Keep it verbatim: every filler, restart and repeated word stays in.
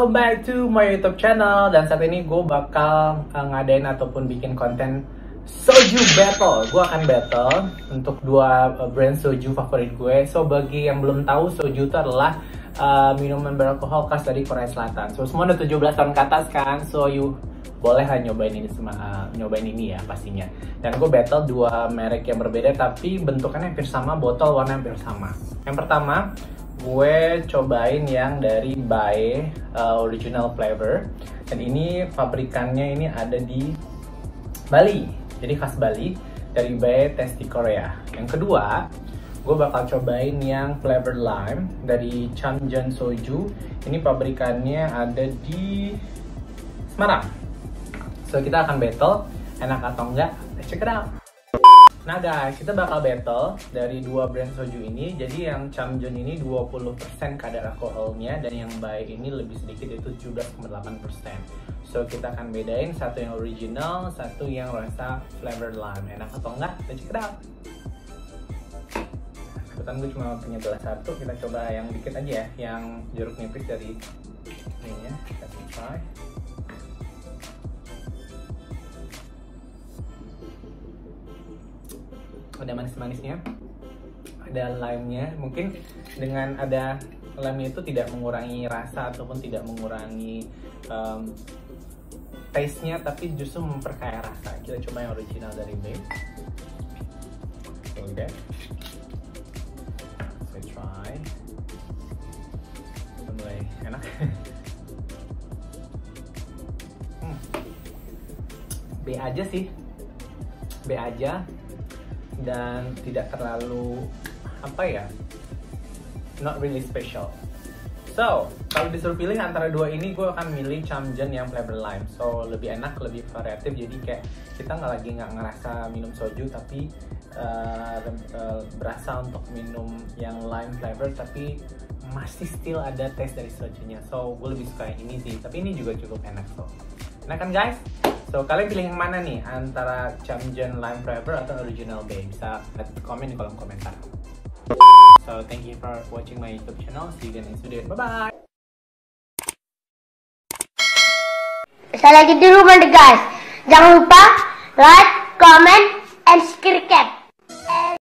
welcome back to my YouTube channel. Dan saat ini gue bakal uh, ngadain ataupun bikin konten soju battle. Gue akan battle untuk dua uh, brand soju favorit gue. So bagi yang belum tahu, soju itu adalah uh, minuman beralkohol khas dari Korea Selatan. So semua udah tujuh belas tahun ke atas kan. So you boleh lah nyobain ini sama uh, nyobain ini ya pastinya. Dan gue battle dua merek yang berbeda tapi bentukannya hampir sama, botol warna hampir sama. Yang pertama gue cobain yang dari Bae uh, original flavor, dan ini pabrikannya ini ada di Bali, jadi khas Bali dari Bae Tasty Korea. Yang kedua gue bakal cobain yang flavor lime dari Chamjeon Soju, ini pabrikannya ada di Semarang. So kita akan battle enak atau enggak, let's check it out. Nah guys, kita bakal battle dari dua brand soju ini. Jadi yang Chamjeon ini dua puluh persen kadar alkoholnya, dan yang Bae ini lebih sedikit, itu tujuh belas koma delapan persen. So kita akan bedain satu yang original, satu yang rasa flavor lime. Enak atau enggak? Let's check it out. Kebetulan gue cuma punya gelas satu, kita coba yang dikit aja ya, yang jeruk nipis dari ininya. Kita try. Ada manis-manisnya, ada lime-nya. Mungkin dengan ada lime-nya itu tidak mengurangi rasa ataupun tidak mengurangi um, taste-nya, tapi justru memperkaya rasa. Kita coba yang original dari Bae. Oke, let's try. Mulai enak. hmm. B aja sih, B aja. Dan tidak terlalu apa ya, not really special. So kalau disuruh pilih antara dua ini, gue akan milih Chamjeon yang flavor lime. So lebih enak, lebih variatif, jadi kayak kita nggak lagi nggak ngerasa minum soju tapi uh, uh, berasa untuk minum yang lime flavor, tapi masih still ada taste dari sojunya. So gue lebih suka yang ini sih, tapi ini juga cukup enak. So enak kan guys? So, kalian pilih yang mana nih? Antara Chamjeon lime flavor atau original Bae? Bisa komen di kolom komentar. So, thank you for watching my YouTube channel. See you in the next video. Bye-bye! Saya lagi di rumah deh guys. Jangan lupa like, comment, and subscribe.